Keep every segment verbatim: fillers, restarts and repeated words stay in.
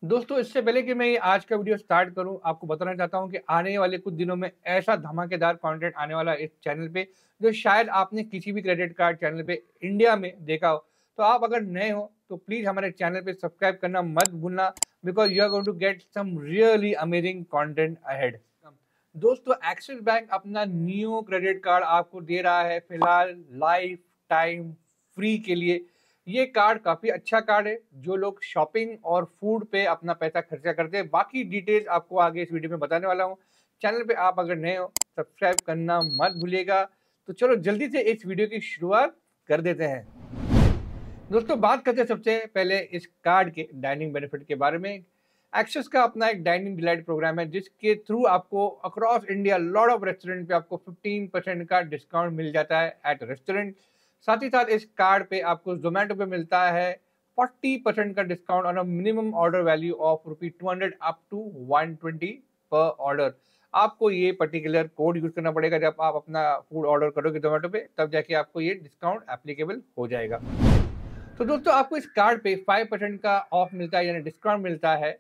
दोस्तों, इससे पहले कि मैं ये आज का वीडियो स्टार्ट करूं, आपको बताना चाहता हूं कि आने वाले कुछ दिनों में ऐसा धमाकेदार कंटेंट आने वाला है इस चैनल पे, जो शायद आपने किसी भी क्रेडिट कार्ड चैनल पे इंडिया में देखा हो। तो आप अगर नए हो तो प्लीज़ हमारे चैनल पे सब्सक्राइब करना मत भूलना, because you are going to get some really amazing content ahead. दोस्तों, एक्सिस बैंक अपना न्यू क्रेडिट कार्ड आपको दे रहा है फिलहाल लाइफ टाइम फ्री के लिए। ये कार्ड काफ़ी अच्छा कार्ड है जो लोग शॉपिंग और फूड पे अपना पैसा खर्चा करते हैं। बाकी डिटेल्स आपको आगे इस वीडियो में बताने वाला हूँ। चैनल पे आप अगर नए हो सब्सक्राइब करना मत भूलिएगा। तो चलो जल्दी से इस वीडियो की शुरुआत कर देते हैं। दोस्तों, बात करते हैं सबसे पहले इस कार्ड के डाइनिंग बेनिफिट के बारे में। एक्सेस का अपना एक डाइनिंग डिलाइट प्रोग्राम है जिसके थ्रू आपको across India lot of restaurant पे आपको फिफ्टीन परसेंट का डिस्काउंट मिल जाता है एट रेस्टोरेंट। साथ ही साथ इस कार्ड पे आपको जोमेटो पे मिलता है फोर्टी परसेंट का discount on a minimum order value of rupee two hundred up to one twenty per order. आपको ये पर्टिकुलर कोड यूज करना पड़ेगा जब आप अपना फूड ऑर्डर करोगे जोमेटो पे, तब जाके आपको ये डिस्काउंट एप्लीकेबल हो जाएगा। तो दोस्तों, आपको इस कार्ड पे फाइव परसेंट का ऑफ मिलता है, यानी डिस्काउंट मिलता है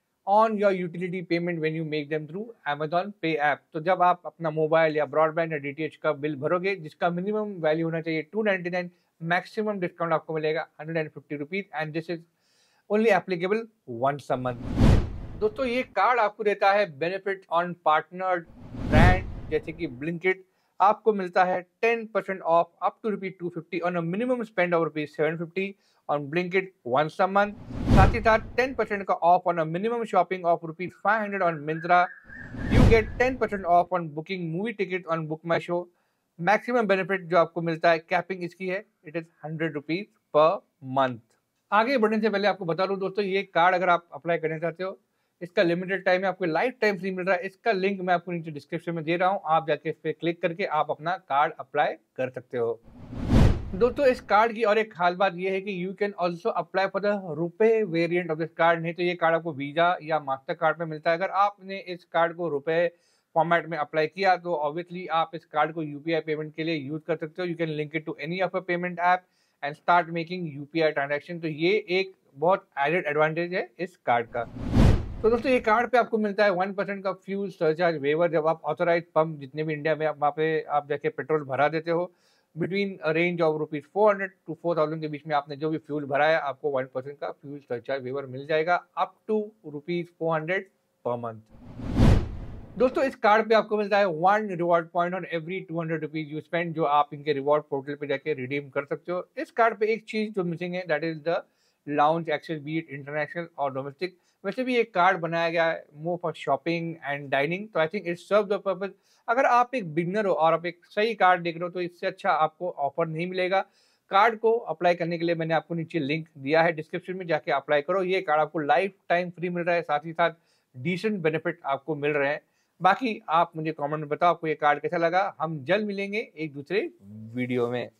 on your utility payment when you make them through Amazon Pay app. तो जब आप अपना मोबाइल या ब्रॉडबैंड या डीटीएच का बिल भरोगे जिसका मिनिमम वैल्यू होना चाहिए two ninety nine, maximum discount आपको मिलेगा hundred and fifty rupees and this is only applicable once a month. दोस्तों, ये कार्ड आपको देता है बेनिफिट ऑन पार्टनर ब्रांड जैसे कि ब्लिंकिट। आपको मिलता है ten percent off up to rupee two fifty on a minimum spend of rupees seven fifty on Blinkit once a month. साथ ही साथ टेन परसेंट का off on a minimum shopping of rupees five hundred on Myntra. You get ten percent off on booking movie ticket on Book My Show. Maximum benefit जो आपको मिलता है, capping इसकी है, it is hundred rupees per month. आगे बढ़ने से पहले आपको बता दूं दोस्तों, ये कार्ड अगर आप अप्लाई करना चाहते हो, इसका लिमिटेड टाइम है, आपको लाइफ टाइम फ्री मिल रहा है। इसका लिंक मैं आपको नीचे डिस्क्रिप्शन में दे रहा हूँ, आप जाके इस पे क्लिक करके आप अपना कार्ड अप्लाई कर सकते हो। दोस्तों, इस कार्ड की और एक खास बात यह है कि you can also apply for the RuPay variant of this card. नहीं तो ये कार्ड आपको वीजा या मास्टर कार्ड में मिलता है। अगर आपने इस कार्ड को रुपए फॉर्मेट में अप्लाई किया तो ऑब्वियसली आप इस कार्ड को यूपीआई पेमेंट के लिए यूज कर सकते हो। You can link it to any of a payment app and start making UPI transaction. तो ये एक बहुत एडेड एडवांटेज है इस कार्ड का। तो दोस्तों, ये कार्ड पे आपको मिलता है वन परसेंट का फ्यूल सरचार्ज वेवर जब आप ऑथोराइज पंप जितने भी इंडिया में आप वहाँ पे आप जाके पेट्रोल भरा देते हो। Between range of rupees four hundred to four thousand के बीच में आपने जो भी फ्यूल भरा है, आपको वन परसेंट का फ्यूल सरचार्ज वेवर मिल जाएगा up to rupees four hundred per month. दोस्तों, इस कार्ड पे आपको मिलता है one reward point on every two hundred rupees you spend, जो आप इनके रिवॉर्ड पोर्टल पे जाके रिडीम कर सकते हो। इस कार्ड पे एक चीज जो मिसिंग है, that is the lounge access, be it international और डोमेस्टिक। वैसे भी एक कार्ड बनाया गया है more for shopping and dining, तो I think it serve the purpose. अगर आप एक बिगनर हो और आप एक सही कार्ड देख रहे हो तो इससे अच्छा आपको ऑफर नहीं मिलेगा। कार्ड को अप्लाई करने के लिए मैंने आपको नीचे लिंक दिया है डिस्क्रिप्शन में, जाके अप्लाई करो। ये कार्ड आपको लाइफ टाइम फ्री मिल रहा है, साथ ही साथ डिसेंट बेनिफिट आपको मिल रहे हैं। बाकी आप मुझे कमेंट में बताओ आपको ये कार्ड कैसा लगा। हम जल्द मिलेंगे एक दूसरे वीडियो में।